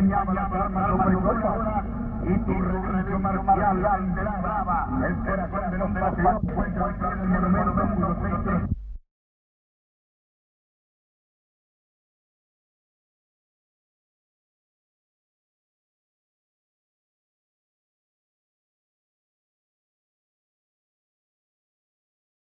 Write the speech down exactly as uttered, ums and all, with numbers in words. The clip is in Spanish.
acompañaba las armas opresoras y tu redención marcial entraba el corazón de los patriotas. Encuentra el monumento